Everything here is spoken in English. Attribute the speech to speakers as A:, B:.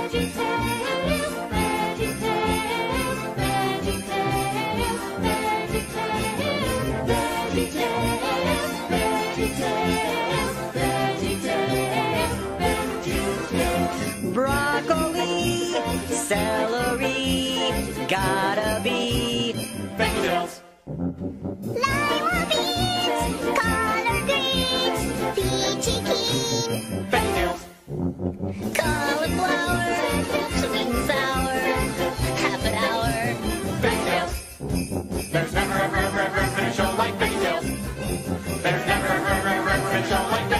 A: Broccoli, celery, gotta be
B: VeggieTales.
C: Lima beans, collard greens, peachy keen.
B: VeggieTales.
C: Cauliflower, sweet and sour, half an hour.
B: VeggieTales. There's never ever been a show like VeggieTales. There's never ever been a show like VeggieTales.